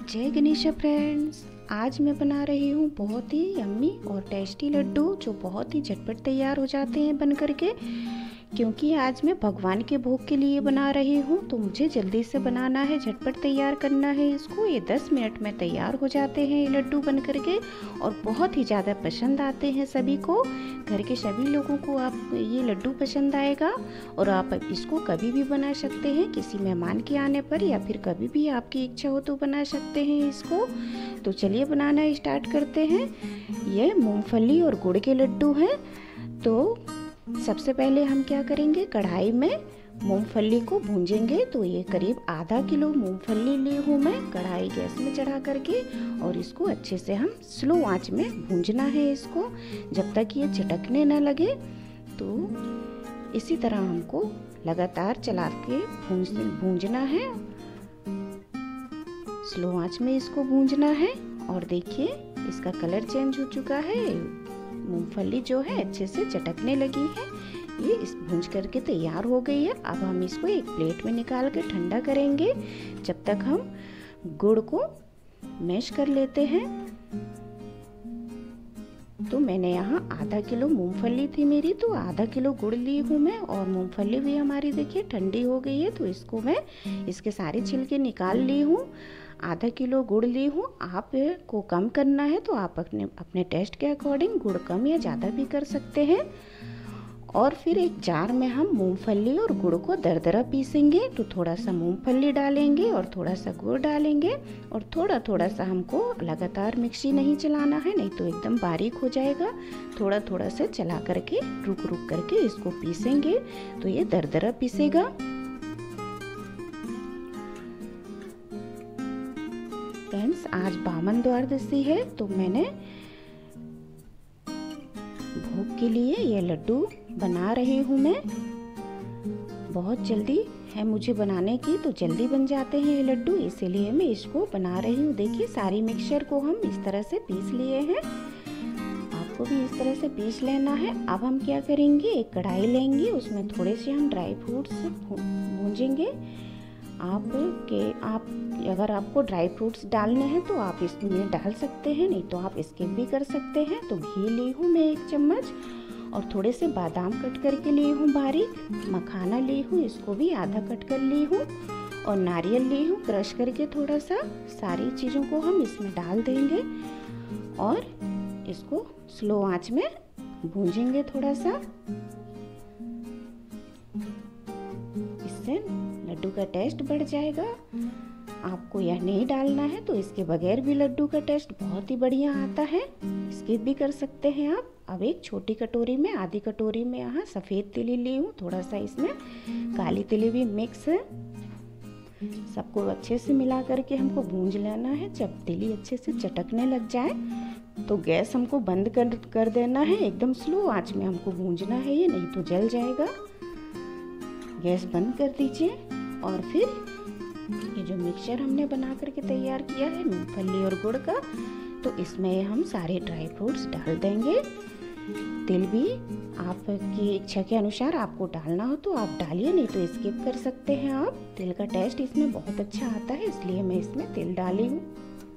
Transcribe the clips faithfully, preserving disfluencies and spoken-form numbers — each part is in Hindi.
जय गणेश फ्रेंड्स। आज मैं बना रही हूँ बहुत ही यम्मी और टेस्टी लड्डू जो बहुत ही झटपट तैयार हो जाते हैं बन करके। क्योंकि आज मैं भगवान के भोग के लिए बना रही हूँ तो मुझे जल्दी से बनाना है, झटपट तैयार करना है इसको। ये दस मिनट में तैयार हो जाते हैं ये लड्डू बन करके और बहुत ही ज़्यादा पसंद आते हैं सभी को। घर के सभी लोगों को आप ये लड्डू पसंद आएगा और आप इसको कभी भी बना सकते हैं, किसी मेहमान के आने पर या फिर कभी भी आपकी इच्छा हो तो बना सकते हैं इसको। तो चलिए बनाना स्टार्ट करते हैं। ये मूंगफली और गुड़ के लड्डू हैं। तो सबसे पहले हम क्या करेंगे, कढ़ाई में मूंगफली को भूंजेंगे। तो ये करीब आधा किलो मूंगफली ली हूँ मैं, कढ़ाई गैस में चढ़ा करके, और इसको अच्छे से हम स्लो आंच में भूंजना है इसको जब तक ये चटकने न लगे। तो इसी तरह हमको लगातार चला के भूंज भूंजना है, स्लो आंच में इसको भूंजना है। और देखिए इसका कलर चेंज हो चुका है, मूंगफली जो है अच्छे से चटकने लगी है, ये इस भूंज करके तैयार हो गई है। अब हम इसको एक प्लेट में निकाल के ठंडा करेंगे जब तक हम गुड़ को मैश कर लेते हैं। तो मैंने यहाँ आधा किलो मूंगफली थी मेरी, तो आधा किलो गुड़ ली हूँ मैं। और मूंगफली भी हमारी देखिए ठंडी हो गई है, तो इसको मैं इसके सारे छिलके निकाल ली हूँ। आधा किलो गुड़ ली हूँ। आप को कम करना है तो आप अपने अपने टेस्ट के अकॉर्डिंग गुड़ कम या ज़्यादा भी कर सकते हैं। और फिर एक जार में हम मूंगफली और गुड़ को दरदरा पीसेंगे। तो थोड़ा सा मूंगफली डालेंगे और थोड़ा सा गुड़ डालेंगे और थोड़ा थोड़ा सा हमको लगातार मिक्सी नहीं चलाना है, नहीं तो एकदम बारीक हो जाएगा। थोड़ा थोड़ा सा चला करके रुक रुक करके इसको पीसेंगे तो ये दरदरा पीसेगा। फ्रेंड्स, आज बामन द्वादशी है तो मैंने भोग के लिए ये लड्डू बना रही हूँ मैं। बहुत जल्दी है मुझे बनाने की, तो जल्दी बन जाते हैं ये लड्डू, इसीलिए मैं इसको बना रही हूँ। देखिए सारी मिक्सचर को हम इस तरह से पीस लिए हैं, आपको भी इस तरह से पीस लेना है। अब हम क्या करेंगे, एक कढ़ाई लेंगे, उसमें थोड़े से हम ड्राई फ्रूट्स भूंजेंगे। आप के आप अगर आपको ड्राई फ्रूट्स डालने हैं तो आप इसमें डाल सकते हैं, नहीं तो आप स्किप भी कर सकते हैं। तो घी ली हूँ मैं एक चम्मच और थोड़े से बादाम कट करके ली हूँ बारीक, मखाना ली हूँ, इसको भी आधा कट कर ली हूँ, और नारियल ली हूँ क्रश करके थोड़ा सा। सारी चीज़ों को हम इसमें डाल देंगे और इसको स्लो आंच में भूंजेंगे थोड़ा सा। इससे लड्डू का टेस्ट बढ़ जाएगा। आपको यह नहीं डालना है तो इसके बगैर भी लड्डू का टेस्ट बहुत ही बढ़िया आता है, स्किप भी कर सकते हैं आप। अब एक छोटी कटोरी में, आधी कटोरी में यहाँ सफ़ेद तिली ली हूँ, थोड़ा सा इसमें काली तिली भी मिक्स है। सबको अच्छे से मिला करके हमको भूंज लेना है। जब तिली अच्छे से चटकने लग जाए तो गैस हमको बंद कर कर देना है, एकदम स्लो आंच में हमको भूंजना है ये, नहीं तो जल जाएगा। गैस बंद कर दीजिए और फिर ये जो मिक्सचर हमने बना करके तैयार किया है मूंगफली और गुड़ का, तो इसमें हम सारे ड्राई फ्रूट्स डाल देंगे। तिल भी आपकी इच्छा के अनुसार आपको डालना हो तो आप डालिए, नहीं तो स्किप कर सकते हैं आप। तिल का टेस्ट इसमें बहुत अच्छा आता है, इसलिए मैं इसमें तिल डाली हूँ।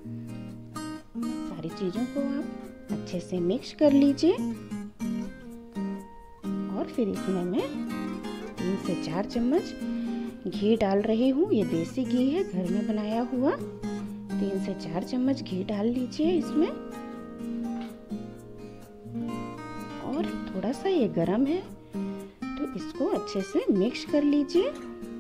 सारी चीज़ों को आप अच्छे से मिक्स कर लीजिए और फिर इसमें मैं तीन से चार चम्मच घी डाल रही हूँ। ये देसी घी है, घर में बनाया हुआ। तीन से चार चम्मच घी डाल लीजिए इसमें, और थोड़ा सा ये गरम है तो इसको अच्छे से मिक्स कर लीजिए।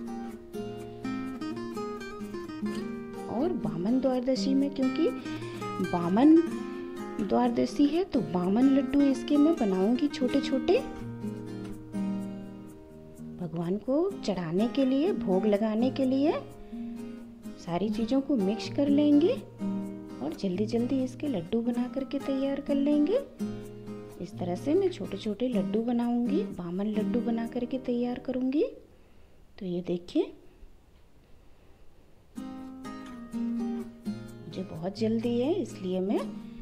और बामन द्वादशी में, क्योंकि बामन द्वादशी है तो बामन लड्डू इसके मैं बनाऊंगी छोटे छोटे, भगवान को चढ़ाने के लिए, भोग लगाने के लिए। सारी चीज़ों को मिक्स कर लेंगे और जल्दी जल्दी इसके लड्डू बना करके तैयार कर लेंगे। इस तरह से मैं छोटे छोटे लड्डू बनाऊंगी, बामन लड्डू बना करके तैयार करूंगी। तो ये देखिए मुझे बहुत जल्दी है, इसलिए मैं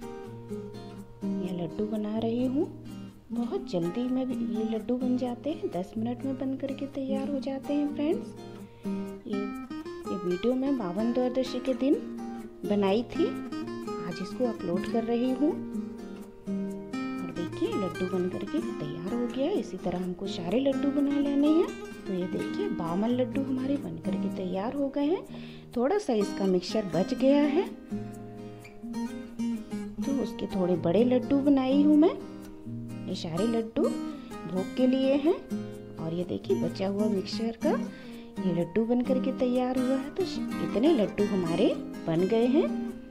ये लड्डू बना रही हूँ। बहुत जल्दी में ये लड्डू बन जाते हैं, दस मिनट में बन करके तैयार हो जाते हैं फ्रेंड्स। ये ये वीडियो मैं बावन द्वादशी के दिन बनाई थी, आज इसको अपलोड कर रही हूँ। और देखिए लड्डू बन करके तैयार हो गया। इसी तरह हमको सारे लड्डू बना लेने हैं। तो ये देखिए बावन लड्डू हमारे बन करके तैयार हो गए हैं। थोड़ा सा इसका मिक्सचर बच गया है तो उसके थोड़े बड़े लड्डू बनाई हूँ मैं। ये सारे लड्डू भोग के लिए हैं। और ये देखिए बचा हुआ मिक्सचर का ये लड्डू बन करके तैयार हुआ है। तो इतने लड्डू हमारे बन गए हैं।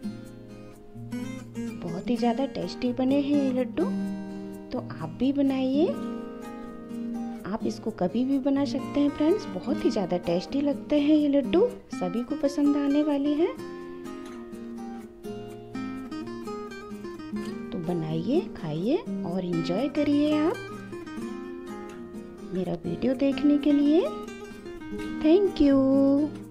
बहुत ही ज़्यादा टेस्टी बने हैं ये लड्डू। तो आप भी बनाइए। आप इसको कभी भी बना सकते हैं फ्रेंड्स। बहुत ही ज़्यादा टेस्टी लगते हैं ये लड्डू, सभी को पसंद आने वाले हैं। तो बनाइए, खाइए और एंजॉय करिए आप। मेरा वीडियो देखने के लिए थैंक यू।